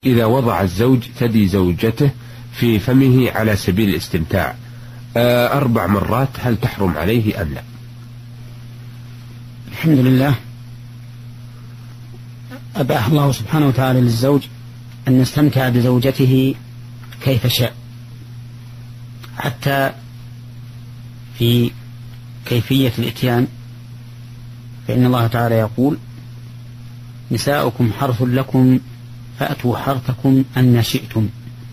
إذا وضع الزوج ثدي زوجته في فمه على سبيل الاستمتاع 4 مرات، هل تحرم عليه أم لا؟ الحمد لله، أباح الله سبحانه وتعالى للزوج أن يستمتع بزوجته كيف شاء، حتى في كيفية الإتيان، فإن الله تعالى يقول: نساؤكم حرث لكم فأتوا حرثكم أن شئتم.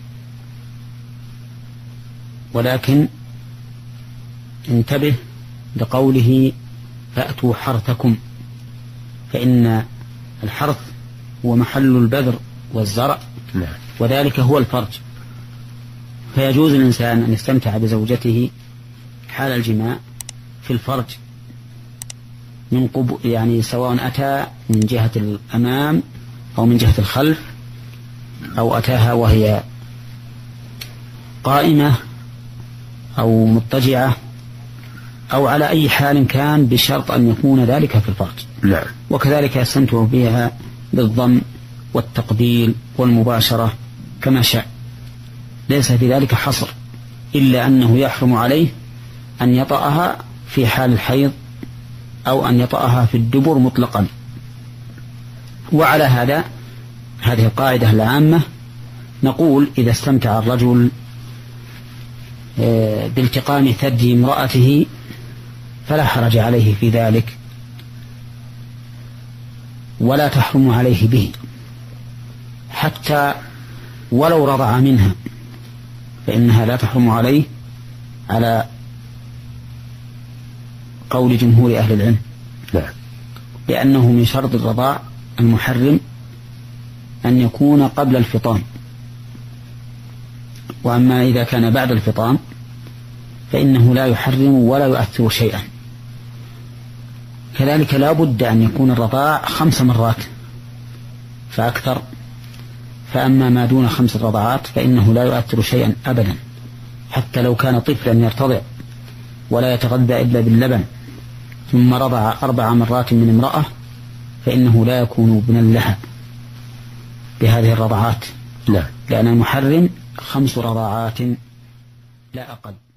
ولكن انتبه لقوله فأتوا حرثكم، فإن الحرث هو محل البذر والزرع، وذلك هو الفرج، فيجوز للإنسان أن يستمتع بزوجته حال الجماع في الفرج من يعني سواء أتى من جهة الأمام أو من جهة الخلف، أو أتاها وهي قائمة أو مضطجعة، أو على أي حال كان، بشرط أن يكون ذلك في الفرج. وكذلك يستمتع بها بالضم والتقبيل والمباشرة كما شاء، ليس في ذلك حصر، إلا أنه يحرم عليه أن يطأها في حال الحيض أو أن يطأها في الدبر مطلقا. وعلى هذا، هذه القاعدة العامة، نقول: إذا استمتع الرجل بالتقام ثدي امرأته فلا حرج عليه في ذلك، ولا تحرم عليه به، حتى ولو رضع منها فإنها لا تحرم عليه، على قول جمهور أهل العلم، لأنه من شرط الرضاع المحرم أن يكون قبل الفطام، وأما إذا كان بعد الفطام فإنه لا يحرم ولا يؤثر شيئا. كذلك لا بد أن يكون الرضاع 5 مرات فأكثر، فأما ما دون 5 رضعات فإنه لا يؤثر شيئا أبدا، حتى لو كان طفلا يرتضع ولا يتغذى إلا باللبن ثم رضع 4 مرات من امرأة، فإنه لا يكون ابنا لها بهذه الرضعات، لأن المحرم 5 رضعات لا أقل.